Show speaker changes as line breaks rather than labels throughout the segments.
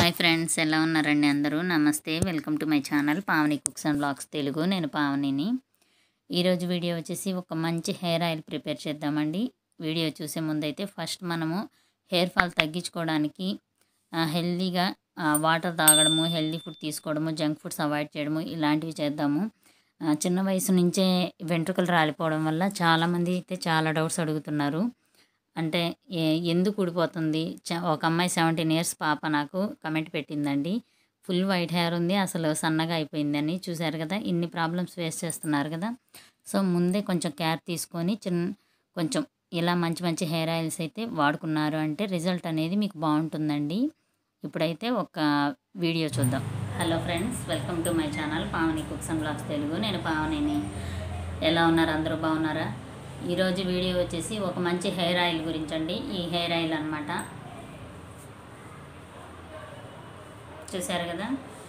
Hi friends, ఎలా ఉన్నారండి అందరూ? నమస్తే, welcome to my channel Pavani cooks and blogs Telugu. నేను పావనిని. ఈరోజు వీడియో వచ్చేసి ఒక మంచి హెయిర్ ఆయిల్ ప్రిపేర్ చేద్దామండి. వీడియో చూసే ముందైతే ఫస్ట్ మనము హెయిర్ ఫాల్ తగ్గించుకోవడానికి హెల్దీగా వాటర్ తాగడము, హెల్దీ ఫుడ్ తీసుకోవడము, జంక్ ఫుడ్స్ అవాయిడ్ చేయడము ఇలాంటివి చేద్దాము. చిన్న వయసు నుంచే వెంట్రుకలు రాలిపోవడం వల్ల చాలామంది అయితే చాలా డౌట్స్ అడుగుతున్నారు. అంటే ఎందుకు ఊడిపోతుంది? ఒక అమ్మాయి 17 ఇయర్స్ పాప నాకు కమెంట్ పెట్టిందండి. ఫుల్ వైట్ హెయిర్ ఉంది, అసలు సన్నగా అయిపోయిందని. చూశారు కదా, ఇన్ని ప్రాబ్లమ్స్ ఫేస్ చేస్తున్నారు కదా. సో ముందే కొంచెం కేర్ తీసుకొని కొంచెం ఇలా మంచి మంచి హెయిర్ ఆయిల్స్ అయితే వాడుకున్నారు అంటే రిజల్ట్ అనేది మీకు బాగుంటుందండి. ఇప్పుడైతే ఒక వీడియో చూద్దాం. Hello friends, welcome to my channel Pavani cooks and blogs Telugu. నేను పావనిని. ఎలా ఉన్నారు? అందరూ బాగున్నారా? ఈరోజు వీడియో వచ్చేసి ఒక మంచి హెయిర్ ఆయిల్ గురించి అండి. ఈ హెయిర్ ఆయిల్ అన్నమాట, చూశారు కదా.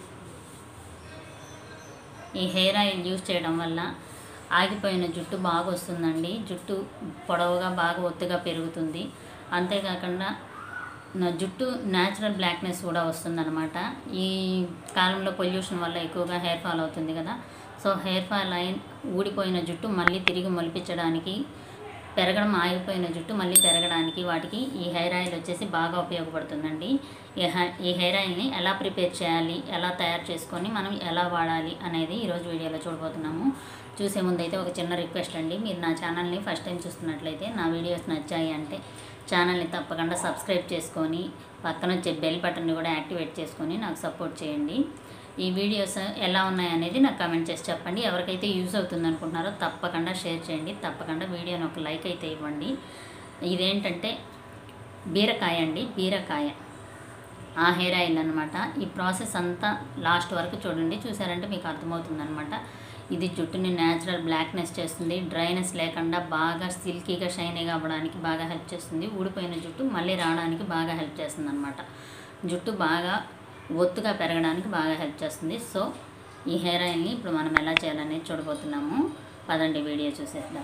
ఈ హెయిర్ ఆయిల్ యూజ్ చేయడం వల్ల ఆగిపోయిన జుట్టు బాగా వస్తుందండి. జుట్టు పొడవుగా బాగా ఒత్తుగా పెరుగుతుంది. అంతేకాకుండా నా జుట్టు న్యాచురల్ బ్లాక్నెస్ కూడా వస్తుందన్నమాట. ఈ కాలంలో పొల్యూషన్ వల్ల ఎక్కువగా హెయిర్ ఫాల్ అవుతుంది కదా. సో హెయిర్ ఫాల్ ఊడిపోయిన జుట్టు మళ్ళీ తిరిగి మొలిపించడానికి, పెరగడం ఆగిపోయిన జుట్టు మళ్ళీ పెరగడానికి వాటికి ఈ హెయిర్ ఆయిల్ వచ్చేసి బాగా ఉపయోగపడుతుందండి. ఈ హెయిర్ ఆయిల్ని ఎలా ప్రిపేర్ చేయాలి, ఎలా తయారు చేసుకొని మనం ఎలా వాడాలి అనేది ఈరోజు వీడియోలో చూడబోతున్నాము. చూసే ముందైతే ఒక చిన్న రిక్వెస్ట్ అండి. మీరు నా ఛానల్ని ఫస్ట్ టైం చూస్తున్నట్లయితే, నా వీడియోస్ నచ్చాయి అంటే ఛానల్ని తప్పకుండా సబ్స్క్రైబ్ చేసుకొని పక్కన వచ్చే బెల్ బటన్ని కూడా యాక్టివేట్ చేసుకొని నాకు సపోర్ట్ చేయండి. ఈ వీడియోస్ ఎలా ఉన్నాయనేది నాకు కామెంట్ చేసి చెప్పండి. ఎవరికైతే యూజ్ అవుతుంది అనుకుంటున్నారో తప్పకుండా షేర్ చేయండి. తప్పకుండా వీడియోని ఒక లైక్ అయితే ఇవ్వండి. ఇదేంటంటే బీరకాయ అండి, బీరకాయ ఆ హెయిర్ ఆయిల్ అనమాట. ఈ ప్రాసెస్ అంతా లాస్ట్ వరకు చూడండి. చూసారంటే మీకు అర్థమవుతుంది అనమాట. ఇది జుట్టుని న్యాచురల్ బ్లాక్నెస్ చేస్తుంది. డ్రైనెస్ లేకుండా బాగా సిల్కీగా షైనీగా అవ్వడానికి బాగా హెల్ప్ చేస్తుంది. ఊడిపోయిన జుట్టు మళ్ళీ రావడానికి బాగా హెల్ప్ చేస్తుంది అనమాట. జుట్టు బాగా ఒత్తుగా పెరగడానికి బాగా హెల్ప్ చేస్తుంది. సో ఈ హెయిర్ ఆయిల్ని ఇప్పుడు మనం ఎలా చేయాలనేది చూడబోతున్నాము. పదండి వీడియో చూసేద్దాం.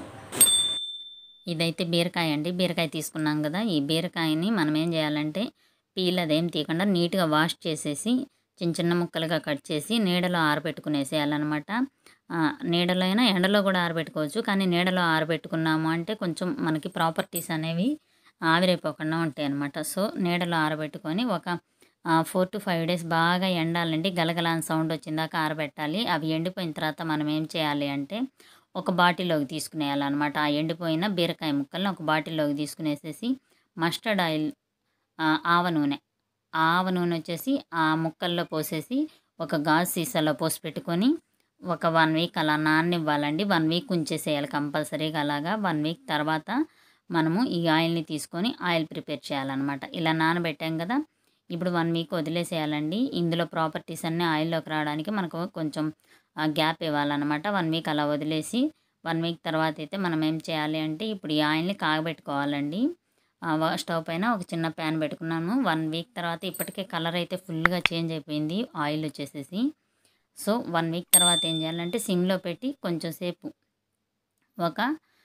ఇదైతే బీరకాయ అండి. బీరకాయ తీసుకున్నాం కదా. ఈ బీరకాయని మనం ఏం చేయాలంటే పీల్ అదేం తీయకుండా నీట్గా వాష్ చేసేసి చిన్న చిన్న ముక్కలుగా కట్ చేసి నీడలో ఆరబెట్టుకునేసేయాలన్నమాట. నీడలో అయినా ఎండలో కూడా ఆరబెట్టుకోవచ్చు. కానీ నీడలో ఆరబెట్టుకున్నాము అంటే కొంచెం మనకి ప్రాపర్టీస్ అనేవి ఆవిరైపోకుండా ఉంటాయి అన్నమాట. సో నీడలో ఆరబెట్టుకొని ఒక 4 to 5 days బాగా ఎండాలండి. గలగలాని సౌండ్ వచ్చిందాక ఆరబెట్టాలి. అవి ఎండిపోయిన తర్వాత మనం ఏం చేయాలి అంటే ఒక బాటిల్లోకి తీసుకునేయాలన్నమాట. ఆ ఎండిపోయిన బీరకాయ ముక్కల్ని ఒక బాటిల్లోకి తీసుకునేసేసి మస్టర్డ్ ఆయిల్, ఆవ నూనె వచ్చేసి ఆ ముక్కల్లో పోసేసి ఒక గాజు సీసాలో పోసి పెట్టుకొని ఒక 1 week అలా నాననివ్వాలండి. 1 week ఉంచేసేయాలి కంపల్సరీగా. అలాగా 1 week తర్వాత మనము ఈ ఆయిల్ని తీసుకొని ఆయిల్ ప్రిపేర్ చేయాలన్నమాట. ఇలా నానబెట్టాం కదా, ఇప్పుడు 1 week వదిలేసేయాలండి. ఇందులో ప్రాపర్టీస్ అన్నీ ఆయిల్లోకి రావడానికి మనకు కొంచెం గ్యాప్ ఇవ్వాలన్నమాట. 1 week అలా వదిలేసి 1 week తర్వాత అయితే మనం ఏం చేయాలి అంటే ఇప్పుడు ఈ ఆయిల్ని కాగబెట్టుకోవాలండి. స్టవ్ పైన ఒక చిన్న ప్యాన్ పెట్టుకున్నాను. 1 week తర్వాత ఇప్పటికే కలర్ అయితే ఫుల్గా చేంజ్ అయిపోయింది ఆయిల్ వచ్చేసేసి. సో 1 week తర్వాత ఏం చేయాలంటే సిమ్లో పెట్టి కొంచెం సేపు ఒక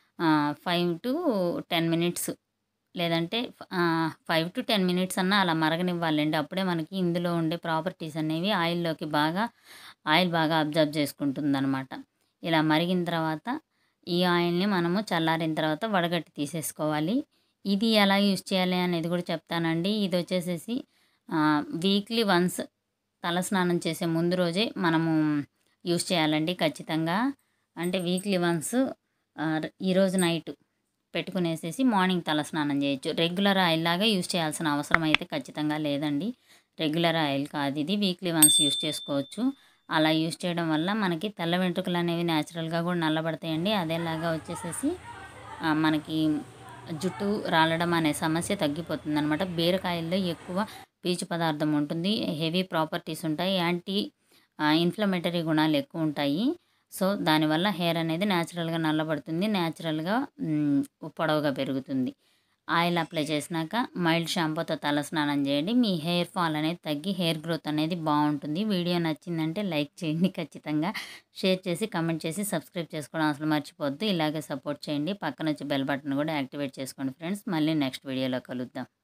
5 to 10 minutes లేదంటే 5 to 10 minutes అన్నా అలా మరగనివ్వాలండి. అప్పుడే మనకి ఇందులో ఉండే ప్రాపర్టీస్ అనేవి ఆయిల్లోకి ఆయిల్ బాగా అబ్జర్వ్ చేసుకుంటుందన్నమాట. ఇలా మరిగిన తర్వాత ఈ ఆయిల్ని మనము చల్లారిన తర్వాత వడగట్టి తీసేసుకోవాలి. ఇది ఎలా యూజ్ చేయాలి అనేది కూడా చెప్తానండి. ఇది వచ్చేసేసి వీక్లీ వన్స్ తలస్నానం చేసే ముందు రోజే మనము యూజ్ చేయాలండి ఖచ్చితంగా. అంటే వీక్లీ వన్స్ ఈరోజు నైట్ పెట్టుకునేసేసి మార్నింగ్ తలస్నానం చేయొచ్చు. రెగ్యులర్ ఆయిల్ లాగా యూజ్ చేయాల్సిన అవసరం అయితే ఖచ్చితంగా లేదండి. రెగ్యులర్ ఆయిల్ కాదు ఇది, వీక్లీ వన్స్ యూజ్ చేసుకోవచ్చు. అలా యూజ్ చేయడం వల్ల మనకి తెల్ల వెంట్రుకలు అనేవి న్యాచురల్గా కూడా నల్లబడతాయండి. అదేలాగా వచ్చేసేసి మనకి జుట్టు రాలడం అనే సమస్య తగ్గిపోతుంది అనమాట. బీరకాయల్లో ఎక్కువ పీచు పదార్థం ఉంటుంది, హెవీ ప్రాపర్టీస్ ఉంటాయి, యాంటీ ఇన్ఫ్లమేటరీ గుణాలు ఎక్కువ ఉంటాయి. సో దానివల్ల హెయిర్ అనేది న్యాచురల్గా నల్లబడుతుంది, న్యాచురల్గా పొడవుగా పెరుగుతుంది. ఆయిల్ అప్లై చేసినాక మైల్డ్ షాంపూతో తలస్నానం చేయండి. మీ హెయిర్ ఫాల్ అనేది తగ్గి హెయిర్ గ్రోత్ అనేది బాగుంటుంది. వీడియో నచ్చిందంటే లైక్ చేయండి, ఖచ్చితంగా షేర్ చేసి కమెంట్ చేసి సబ్స్క్రైబ్ చేసుకోవడం అసలు మర్చిపోద్దు. ఇలాగే సపోర్ట్ చేయండి. పక్కన వచ్చి బెల్ బటన్ కూడా యాక్టివేట్ చేసుకోండి ఫ్రెండ్స్. మళ్ళీ నెక్స్ట్ వీడియోలో కలుద్దాం.